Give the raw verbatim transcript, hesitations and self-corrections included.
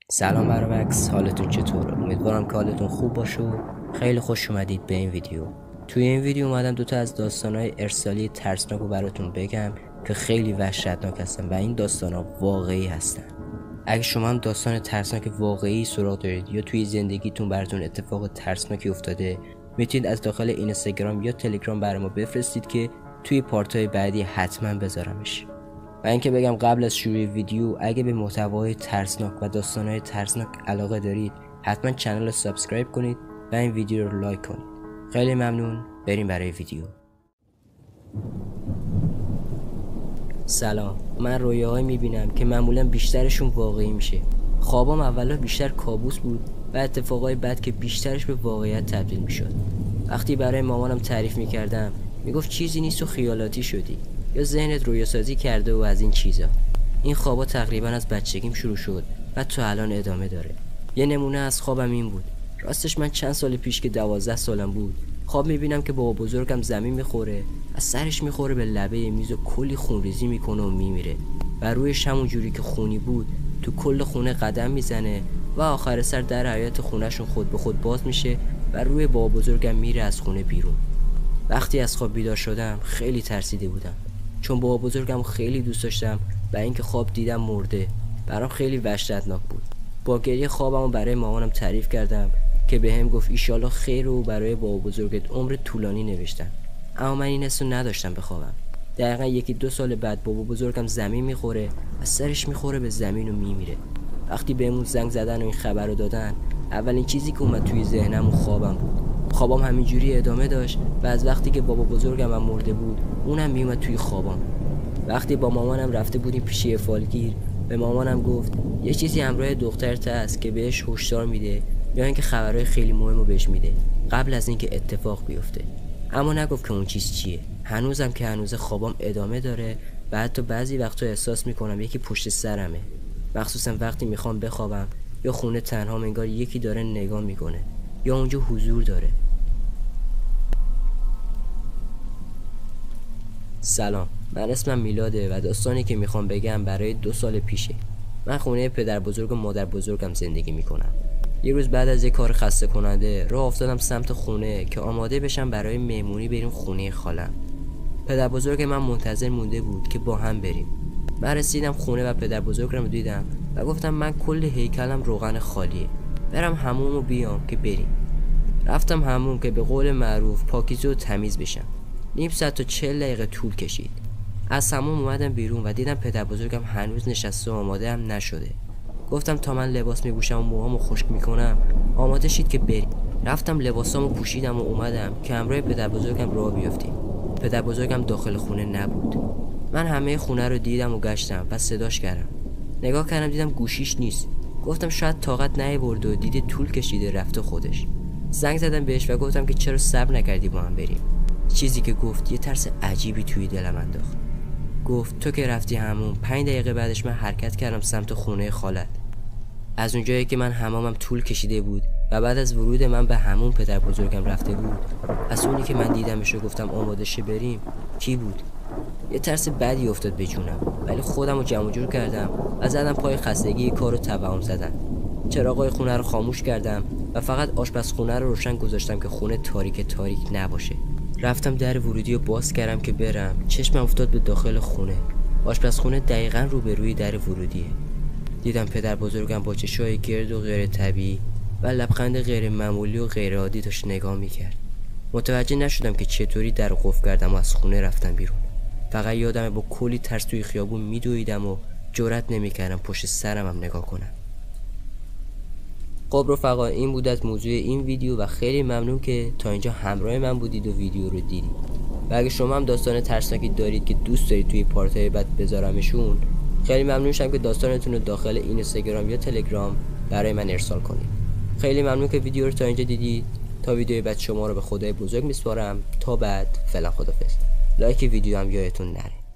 سلام برابکس، حالتون چطوره؟ امیدوارم که حالتون خوب باشه و خیلی خوش اومدید به این ویدیو. توی این ویدیو اومدم دوتا از داستانهای ارسالی ترسناک رو براتون بگم که خیلی وحشتناک هستن و این داستانها واقعی هستن. اگه شما هم داستان ترسناک واقعی سراغ دارید یا توی زندگیتون براتون اتفاق ترسناکی افتاده، میتونید از داخل اینستاگرام یا تلگرام برای ما بفرستید که توی پارت‌های بعدی حتما بذارمش. و اینکه بگم قبل از شروع ویدیو، اگه به محتوای ترسناک و داستانهای ترسناک علاقه دارید، حتما کانال رو سابسکرایب کنید و این ویدیو رو لایک کنید. خیلی ممنون. بریم برای ویدیو. سلام، من رویاهایی میبینم که معمولا بیشترشون واقعی میشه. خوابام اولا بیشتر کابوس بود و اتفاقای بد که بیشترش به واقعیت تبدیل میشد. وقتی برای مامانم تعریف میکردم، میگفت چیزی نیست و خیالاتی شدی یا ذهنت رویاسازی کرده و از این چیزا. این خوابا تقریبا از بچگیم شروع شد و تو الان ادامه داره. یه نمونه از خوابم این بود. راستش من چند سال پیش که دوازده سالم بود، خواب میبینم که بابا بزرگم زمین میخوره، از سرش میخوره به لبه میز و کلی خونریزی میکنه و میمیره و رویش همون جوری که خونی بود تو کل خونه قدم میزنه و آخر سر در حیاط خونهشون خود به خود باز میشه و روی بابا بزرگم میره از خونه بیرون. وقتی از خواب بیدار شدم خیلی ترسیده بودم، چون بابا بزرگم خیلی دوست داشتم و اینکه خواب دیدم مرده برام خیلی وحشتناک بود. با گریه خوابمو برای مامانم تعریف کردم که بهم گفت ایشالله خیر و برای بابا بزرگت عمر طولانی نوشتن. اما من این حسو نداشتم بخوابم. دقیقا یکی دو سال بعد بابا بزرگم زمین میخوره، از سرش میخوره به زمین و میمیره. وقتی بهمون زنگ زدن و این خبر رو دادن، اولین چیزی که اومد توی ذهنم خوابم بود. خوابم همینجوری ادامه داشت و از وقتی که بابا بزرگم هم مرده بود، اونم میومد توی خوابم. وقتی با مامانم رفته بودیم پیش یه فالگیر، به مامانم گفت یه چیزی همراه دخترت هست که بهش هشدار میده یا اینکه خبرهای خیلی مهمو بهش میده قبل از اینکه اتفاق بیفته. اما نگفت که اون چیز چیه. هنوزم که هنوز خوابم ادامه داره و حتی بعضی وقتا احساس میکنم یکی پشت سرمه، مخصوصا وقتی میخوام بخوابم یا خونه تنها انگار یکی داره نگاه میکنه یا اونجا حضور داره. سلام، من اسمم میلاده و داستانی که میخوام بگم برای دو سال پیشه. من خونه پدر بزرگ و مادر بزرگم زندگی میکنم. یه روز بعد از یه کار خسته کننده راه افتادم سمت خونه که آماده بشم برای مهمونی بریم خونه خالم. پدر بزرگ من منتظر مونده بود که با هم بریم. من رسیدم خونه و پدر بزرگم رو دیدم و گفتم من کل هیکلم روغن خالیه، برم حموم و بیام که بریم. رفتم حموم که به قول معروف پاکیزه و تمیز بشم. نیم ساعت تا چهل دقیقه طول کشید. از حموم اومدم بیرون و دیدم پدر بزرگم هنوز نشسته و آماده هم نشده. گفتم تا من لباس میپوشم و موهامو خشک میکنم آماده شید که بریم. رفتم لباسامو پوشیدم و اومدم که همراه پدر بزرگم راه بیافتیم. پدر بزرگم داخل خونه نبود. من همه خونه رو دیدم و گشتم و صداش کردم. نگاه کردم دیدم گوشیش نیست. گفتم شاید طاقت نیاورده و دیده طول کشیده رفته خودش. زنگ زدم بهش و گفتم که چرا صبر نکردی با هم بریم. چیزی که گفت یه ترس عجیبی توی دلم انداخت. گفت تو که رفتی همون پنج دقیقه بعدش من حرکت کردم سمت خونه خالت. از اونجایی که من حمامم طول کشیده بود و بعد از ورود من به همون پدر بزرگم رفته بود، از اونی که من دیدمش و گفتم آماده شه بریم کی بود؟ یه ترس بدی افتاد به جونم، ولی خودم رو جمع جور کردم و زدم پای خستگی کارو توهم زدن. چراغای خونه رو خاموش کردم و فقط آشپزخونه رو روشن گذاشتم که خونه تاریک تاریک نباشه. رفتم در ورودی رو باز کردم که برم. چشمم افتاد به داخل خونه. آشپزخونه دقیقاً روبروی در ورودیه. دیدم پدر بزرگم با چشای گرد و غیر طبیعی و لبخند غیر معمولی و غیر عادی داشت نگاه میکرد. متوجه نشدم که چطوری در قفل کردم و از خونه رفتم بیرون. فقط یادمه با کلی ترس توی خیابون میدویدم و جرئت نمیکردم پشت سرم هم نگاه کنم. خب رفقا، این بود از موضوع این ویدیو و خیلی ممنون که تا اینجا همراه من بودید و ویدیو رو دیدید. و اگه شما هم داستان ترسناکی دارید که دوست دارید توی پارت‌های بعد بذارمشون، خیلی ممنون شم که داستانتون رو داخل اینستاگرام یا تلگرام برای من ارسال کنید. خیلی ممنون که ویدیو رو تا اینجا دیدید. تا ویدیو بعد شما رو به خدای بزرگ میسپارم. تا بعد، فعلا خدافظ. لایک ویدیو هم یادتون نره.